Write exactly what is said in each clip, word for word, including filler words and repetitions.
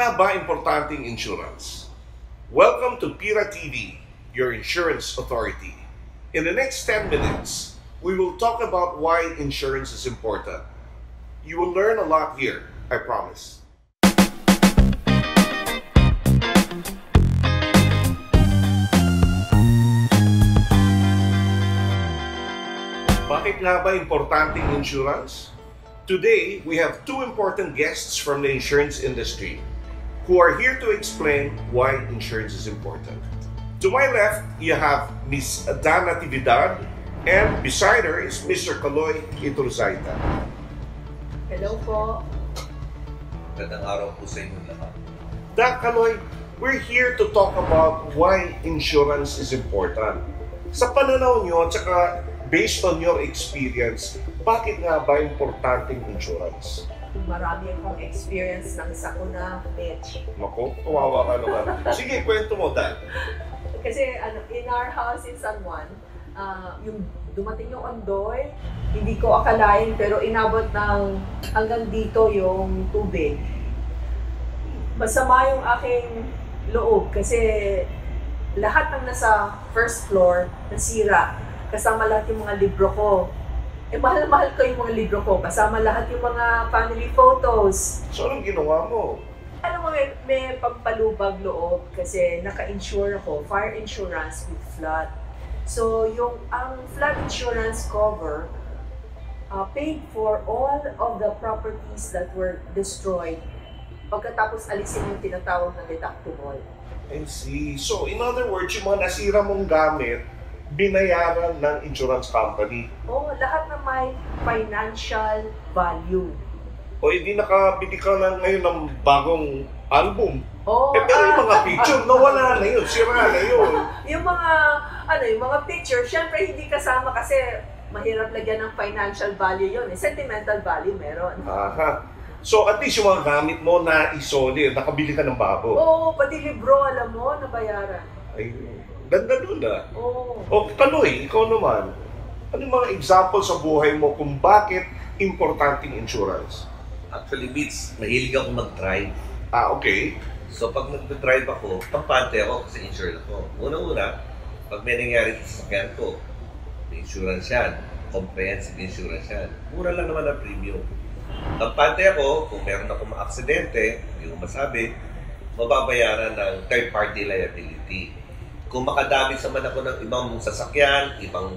nga ba importanteng insurance? Welcome to PIRA T V, your insurance authority. In the next ten minutes, we will talk about why insurance is important. You will learn a lot here, I promise. Bakit nga ba importanteng insurance? Today, we have two important guests from the insurance industry who are here to explain why insurance is important. To my left, you have Miss Dana Tividad, and beside her is Mister Kaloy Iturzaita. Hello po. Magandang araw po sa inyo lahat. Doc Kaloy, we're here to talk about why insurance is important. Sa pananaw nyo, at saka based on your experience, bakit nga ba importanteng insurance? Marami akong experience ng isa ko na bitch. Mako, kawawa ka naman. Sige, kwento mo, Dan. Kasi ano, in our house in San Juan, uh, yung dumating yung ondoy, hindi ko akalain pero inabot ng hanggang dito yung tubig. Masama yung aking loob kasi lahat ng nasa first floor nasira. Kasama lahat yung mga libro ko. Eh, mahal-mahal ko yung mga libro ko. Kasama lahat yung mga family photos. So, anong ginawa mo? Alam mo, may, may pampalubag loob kasi naka-insure ako, fire insurance with flood. So, yung ang flood insurance cover uh, paid for all of the properties that were destroyed pagkatapos alisin yung tinatawag na deductible. I see. So, in other words, yung mga nasira mong gamit, binayaran ng insurance company. Oo, oh, lahat na may financial value. O hindi nakabili ka na ngayon ng bagong album. Oh, eh, pero yung ah, mga picture, nawala na yun, sira na yun. Yung mga, ano, yung mga picture, syempre hindi kasama kasi mahirap lagyan ng financial value yun. Eh. Sentimental value meron. Aha. So at least yung mga gamit mo na isoli, nakabili ka ng bago. Oo, pati libro, alam mo, nabayaran. Ay, ganda dun ah. Oo. O Kaloy, ikaw naman, ano yung mga example sa buhay mo kung bakit importanteng insurance? Actually, Beats, mahilig ako mag-drive. Ah, okay. So, pag nag-drive ako, pampante ako kasi insured ako. Una-una, pag may nangyari sa sasakyan ko, may insurance yan, comprehensive insurance yan. Mura lang naman ang premium. Pampante ako, kung meron akong ma-aksidente, hindi ko masabi, mababayaran ng third-party liability. Kung makadamage naman ako ng ibang sasakyan, ibang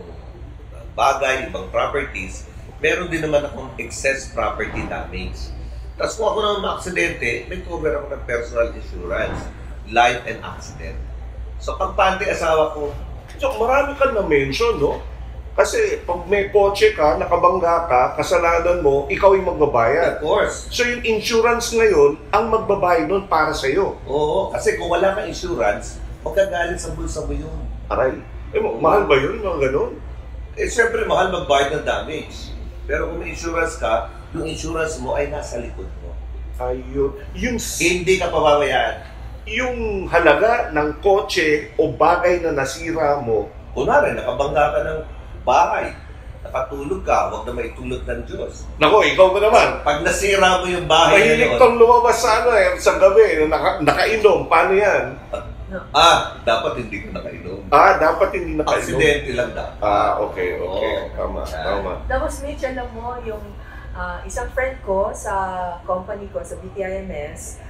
bagay, ibang properties, meron din naman akong excess property damage. Tapos kung ako naman ma-aksidente, may cover ako ng personal insurance, life and accident. So pagpante asawa ko, So marami ka na-mention, no? Kasi pag may kotse ka, nakabangga ka, kasalanan mo, ikaw yung magbabayad. of course. So yung insurance ngayon, ang magbabayad nun para sa'yo. Oo, kasi kung wala kang insurance, magkagalit sa bulsa mo yun. Aray, eh, ma- mahal ba yun, mga ganun? Eh, siyempre, mahal magbayad ng damage. Pero kung may insurance ka, yung insurance mo ay nasa likod mo. Ayun. Yung, Hindi ka pababayaan. yung halaga ng kotse o bagay na nasira mo, Kunwari, nakabangga ka ng bahay, nakatulog ka, huwag na maitulog ng Diyos. nako, ikaw ba naman? Pag nasira mo yung bahay Mahilig na yun, tong lumabas sa ano eh, sa gabi, naka, nakainom, paano yan? ah, dapat hindi ka nakainom. Ah, dapat hindi nakainom. Aksidente lang dapat. Ah, okay, okay. Oo. Tama, Yan. tama. Tapos Mitch, alam mo, yung ah, isang friend ko sa company ko, sa B T I M S,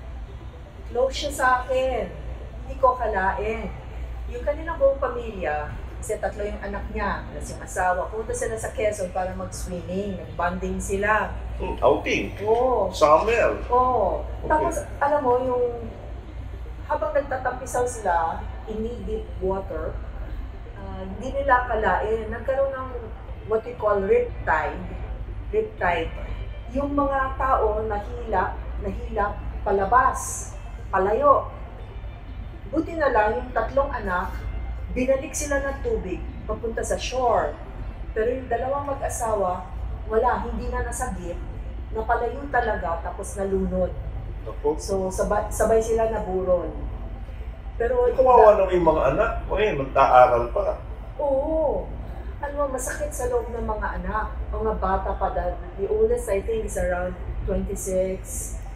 close siya sa akin. Hindi ko kalain. Yung kanilang buong pamilya, kasi tatlo yung anak niya, plus yung asawa, punta sila sa Quezon para mag-swimming, nag-bonding sila. Hmm, outing. Oo. Summer. Oo. Okay. Tapos, alam mo, yung habang nagtatampisaw sila in deep water, ah, hindi nila kalain, nagkaroon ng what we call riptide. Riptide. Yung mga tao nahila, nahila palabas, palayo. Buti na lang yung tatlong anak, binalik sila ng tubig papunta sa shore. Pero yung dalawang mag-asawa, wala, hindi na nasagip, napalayo talaga tapos nalunod. Ako. So sabay, sabay sila naburon. Pero Kumawa naman yung mga anak. Okay, mag-aaral pa. Oo. Ano, masakit sa loob ng mga anak. Mga bata pa dahil. The oldest I think is around twenty-six.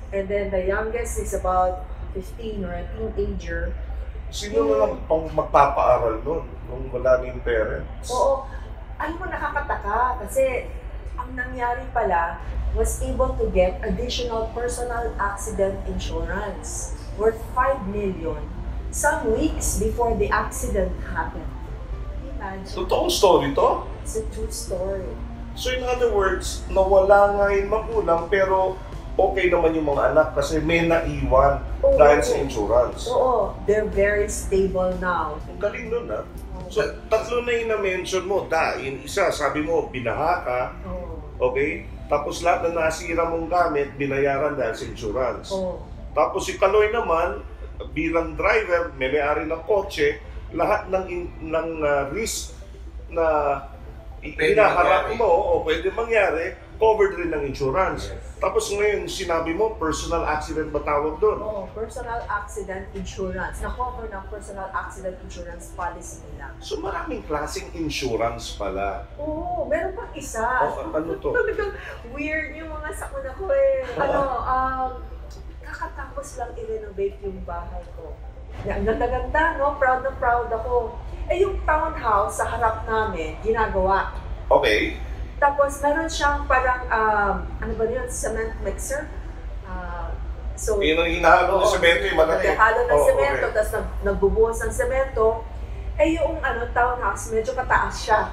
And then the youngest is about fifteen or a teenager. Sino na lang pang magpapaaral nun nung wala na yung parents? Oo. Alam mo, nakakataka kasi ang nangyari pala was able to get additional personal accident insurance worth five million some weeks before the accident happened. Imagine. Totoong story to? It's a true story. So in other words, nawala nga yung magulang pero okay naman yung mga anak kasi may naiwan Oo. dahil sa insurance. Oo, they're very stable now. Ang galing nun ha. So tatlo na yung na-mention mo. Da, yung isa, sabi mo, binaha ka, Oo. okay? Tapos lahat na nasira mong gamit, binayaran dahil sa insurance. Oo. Tapos si Kaloy naman, bilang driver, may may-ari ng kotse, lahat ng, in, ng uh, risk na Pwede hinaharap mangyari. mo o pwede mangyari, covered rin ng insurance. Yes. Tapos ngayon, sinabi mo, personal accident ba tawag doon? Oo, personal accident insurance. Na-cover ng personal accident insurance policy nila. So maraming klaseng insurance pala. Oo, meron pang isa. O, ano to? Talagang weird yung mga sakuna ko eh. Ano, um, kakatapos lang i-renovate yung bahay ko. Ang ganda-ganda, no? Proud na proud ako. Eh, yung townhouse sa harap namin, ginagawa. Okay. Tapos, meron siyang parang, um, ano ba yun, cement mixer. Uh, so, Yun ang hinahalo ng oo, semento, yung malaki. naghahalo ng Oo, semento, okay. tapos nag, nagbubuhos ng semento. Eh, yung ano, townhouse, medyo mataas siya.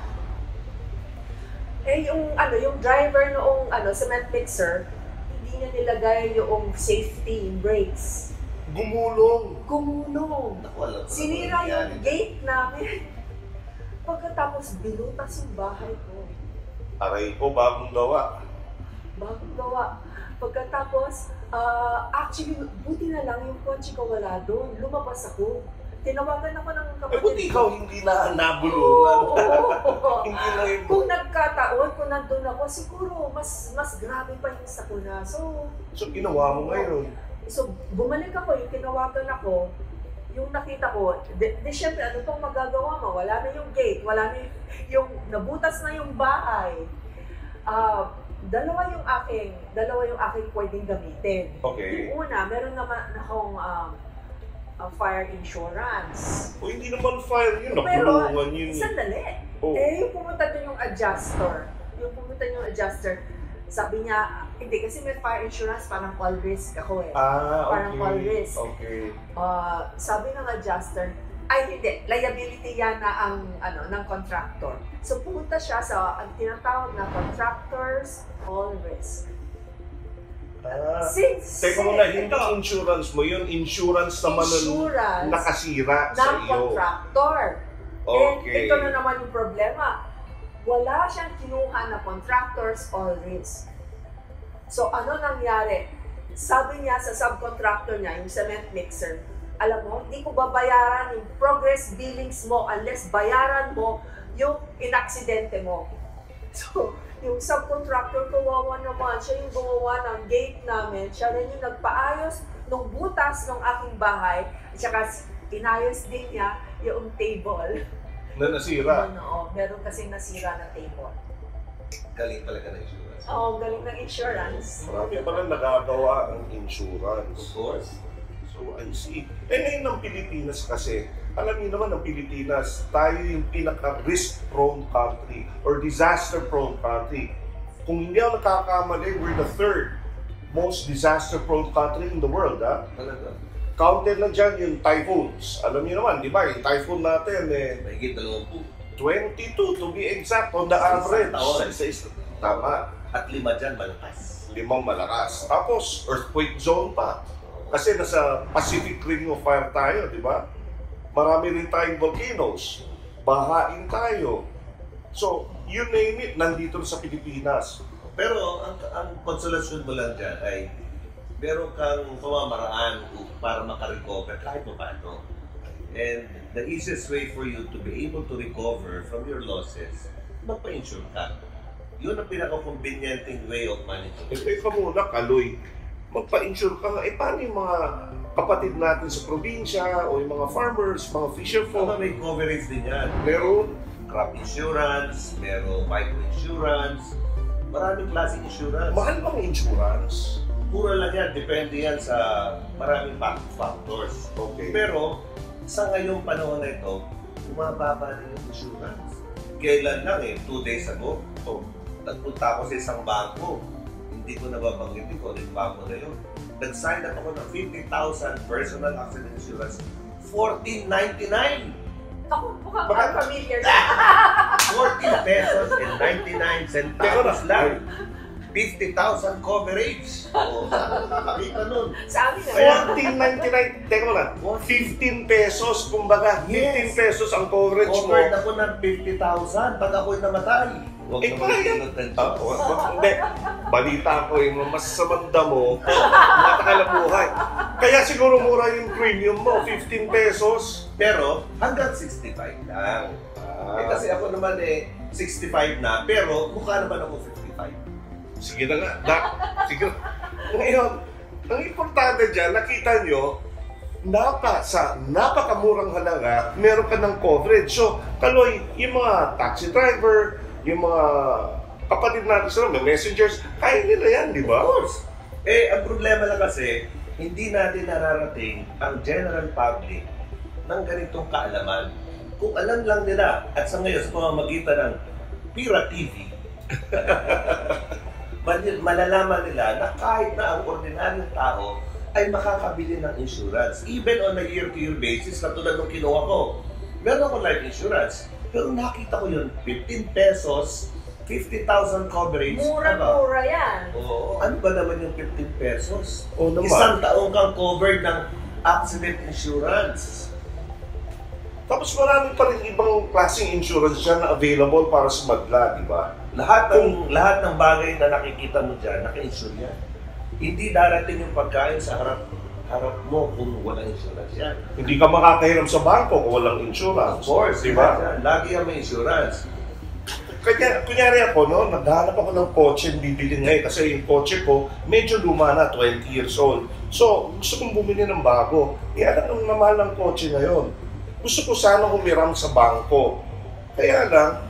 Eh, yung, ano, yung driver noong ano, cement mixer, hindi niya nilagay yung safety brakes. Gumulong. Gumulong. Naku, alam ko na Sinira kung yung nangyari. gate namin. Pagkatapos, binutas yung bahay ko. Aray ko, bagong gawa. Bagong gawa. Pagkatapos, ah, actually, buti na lang yung kotse ko wala doon. Lumabas ako. Tinawagan ako ng Eh, kapatid buti ikaw hindi na nabulungan. Oo, oo. Hindi na yung... Kung nagkataon, kung nandun ako, siguro mas mas grabe pa yung sakuna. So, So, ginawa mo ngayon. So, bumalik ako, yung tinawagan ako, yung nakita ko, di, di syempre, ano pong magagawa mo? Wala na yung gate, wala na yung, yung nabutas na yung bahay. Ah, dalawa yung aking, dalawa yung aking pwedeng gamitin. Okay. Yung una, meron naman akong um, uh, fire insurance. O, hindi naman fire yun. Pero, Nabulungan yun. sandali. Oh. Eh, yung pumunta doon yung adjuster, yung pumunta yung adjuster, sabi niya, hindi, kasi may fire insurance, parang all risk ako eh. Ah, Parang okay. all risk. Okay. Uh, sabi ng adjuster, ay hindi, liability yan na ang ano ng contractor. So pumunta siya sa ang tinatawag na contractors all risk. Ah, Since teka muna, hindi ito, insurance mo yun. Insurance naman nun insurance nakasira sa ng iyo. contractor. And Okay. ito na naman yung problema. Wala siyang kinuha na contractors all risk. So ano nangyari? Sabi niya sa subcontractor niya, yung cement mixer, alam mo, hindi ko babayaran yung progress billings mo unless bayaran mo yung inaksidente mo. So, yung subcontractor, kawawa naman, siya yung gumawa ng gate namin, siya rin yung nagpaayos ng butas ng aking bahay, at saka inayos din niya yung table. Na nasira. Ano, meron kasing nasira na table. Galing talaga ng insurance. Oo, galing ng insurance. Marami pala nagagawa ang Of insurance. course. So, I see. Eh, ngayon ng Pilipinas kasi, alam niyo naman ng Pilipinas, tayo yung pinaka-risk-prone country or disaster-prone country. Kung hindi ako nakakamali, we're the third most disaster-prone country in the world, ha? Talaga. Counted na dyan yung typhoons. Alam niyo naman, di ba? Yung typhoon natin, eh, Mahigit dalawampu. twenty-two to be exact on the Sa isang average. taon. Sa isa- Tama. At lima dyan, malakas. Limang malakas. Tapos, earthquake zone pa. Kasi nasa Pacific Ring of Fire tayo, di ba? Marami rin tayong volcanoes. Bahain tayo. So, you name it, nandito sa Pilipinas. Pero ang, ang konsolasyon mo lang dyan ay meron kang pamamaraan para makarecover kahit pa paano. And the easiest way for you to be able to recover from your losses, magpa-insure ka. Yun ang pinaka-convenienting way of managing. Eh, teka muna, Kaloy. Magpa-insure ka nga. Eh, paano yung mga kapatid natin sa probinsya o yung mga farmers, mga fisher So, folk? may coverage din yan. Meron. Crop insurance, merong micro insurance, maraming klaseng insurance. Mahal bang insurance? Mura lang yan, depende yan sa maraming factors. Okay. Pero sa ngayong panahon na ito, bumababa rin yung insurance. Kailan lang eh, two days ago, oh, nagpunta ako sa isang bangko. Hindi ko nababanggitin ko, yung bangko na yun. Nag-sign up ako ng fifty thousand personal accident insurance, fourteen ninety-nine. Ako, mukhang Baka- familiar. fourteen pesos and ninety-nine centavos lang. fifty thousand coverage. O, saan nakakita nun? Sa amin na. fourteen ninety-nine, teka mo lang, fifteen pesos, kumbaga, fifteen Yes. pesos ang coverage mo. Covered ako ng fifty thousand pag ako'y namatay. Huwag Eh, naman kaya- sunod ng Ah, Diyos. oh, oh, hindi. Balita ko yung mas sa banda mo, matakalang buhay. Kaya siguro mura yung premium mo, fifteen pesos. Pero hanggang sixty-five lang. Ah, Eh kasi ako naman eh, sixty-five na, pero mukha naman ako fifty-five. sige na nga. Da, sige. Ngayon, ang importante dyan, nakita nyo, napa, sa napakamurang halaga, meron ka ng coverage. So, Kaloy, yung mga taxi driver, yung mga kapatid natin sila, may messengers, kaya nila yan, di Of ba? course. Eh, ang problema lang kasi, hindi natin nararating ang general public ng ganitong kaalaman. Kung alam lang nila, at sa ngayon sa pamamagitan ng PIRA T V, mal- malalaman nila na kahit na ang ordinaryong tao ay makakabili ng insurance. Even on a year-to-year basis, katulad ng kinuha ko. Meron ako life insurance, pero nakita ko yun, fifteen pesos, fifty thousand coverage. Mura-mura yan. Oo, ano ba naman yung fifteen pesos? O naman. Isang taong kang covered ng accident insurance. Tapos marami pa rin ibang klaseng insurance dyan na available para sa madla, di ba? Lahat ng lahat ng bagay na nakikita mo dyan, naka-insure yan. Hindi darating yung pagkain sa harap harap mo kung walang insurance yan. Hindi ka makakahiram sa bangko kung walang insurance. Of course, di ba? yan. Lagi yan may insurance. Kanya, kunyari ako, no, naghahanap ako ng kotse bibili ngayon kasi yung kotse ko medyo luma na, twenty years old. So, gusto kong bumili ng bago. Eh, alam ang namahal ng kotse ngayon. Gusto ko sana humiram sa bangko. Kaya lang,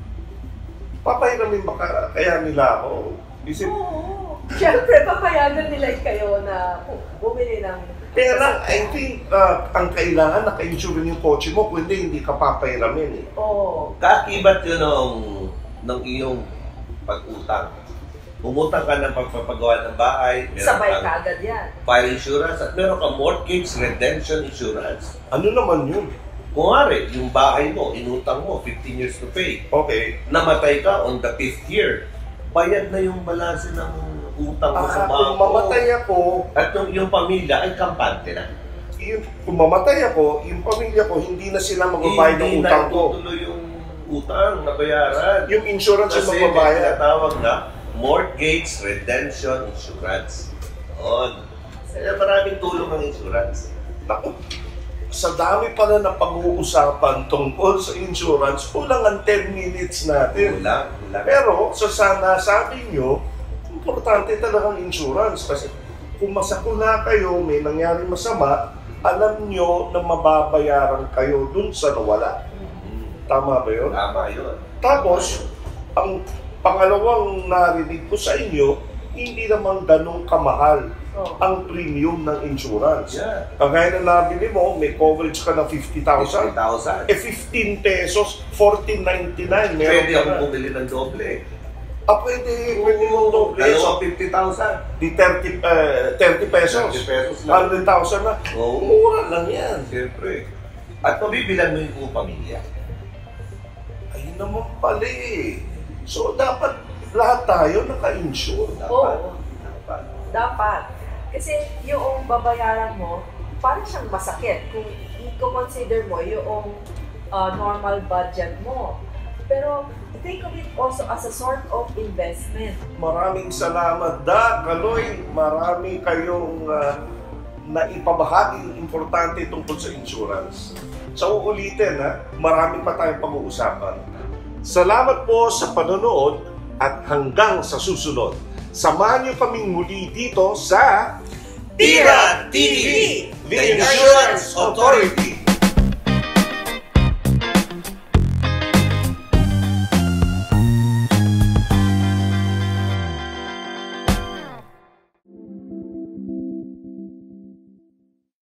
papahiramin ba ka- kaya nila ako? Isip, Oo. Siyempre, papayagan nila kayo na oh, bumili ng... kaya lang, I think, uh, ang kailangan naka-insure yung kotse mo, kundi hindi ka papahiramin eh. Oo. Kaakibat yun ng, ng iyong pag-utang. Umutang ka ng pagpapagawa ng bahay, meron Sabay kang ka agad yan. fire insurance, at meron kang mortgage redemption insurance. Ano naman yun? Kung nga yung bahay mo, inutang mo, fifteen years to pay. Okay. Namatay ka on the fifth year, bayad na yung balanse ng utang mo sa Ah, bangko. kung mamatay ako, At yung, yung pamilya ay kampante na. yung, kung mamatay ako, yung pamilya ko, hindi na sila magbabayad ng Hindi utang na ko. itutuloy yung utang na bayaran. Yung insurance yung Kasi may magbabayad. tinatawag na mortgage redemption insurance. Noon. Kaya maraming tulong ng insurance. Naku, sa dami pala na pag-uusapan tungkol sa insurance, kulang ang ten minutes natin. Kulang. Kulang. Pero sa sana sabi nyo, importante talagang insurance kasi kung masakuna kayo, may nangyari masama, alam nyo na mababayaran kayo dun sa nawala. Hmm. Tama ba yun? Tama yun. Tapos, ang pangalawang narinig ko sa inyo, hindi naman ganun kamahal Oo. ang premium ng insurance. Yeah. Kagaya na nabili mo, may coverage ka ng fifty thousand. fifty thousand. Eh, fifteen pesos, fourteen ninety-nine. Meron Pwede ka akong na. bumili ng doble. Ah, pwede. Pwede mong doble. Dalawang fifty thousand. Di thirty, eh, thirty pesos. thirty pesos one lang. hundred thousand na. Oo. Mura lang yan. Siyempre. At mabibilan mo yung buong pamilya. Ayun naman pala eh. So, dapat lahat tayo naka-insure. Dapat. Oo. Dapat. Dapat. Kasi yung babayaran mo, parang siyang masakit kung i-consider mo yung uh, normal budget mo. Pero think of it also as a sort of investment. Maraming salamat, Da, Kaloy. Marami kayong uh, naipabahaging importante tungkol sa insurance. So, uulitin, ha? Marami pa tayong pag-uusapan. Salamat po sa panonood at hanggang sa susunod. Samahan niyo kaming muli dito sa PIRA T V, The Insurance Authority.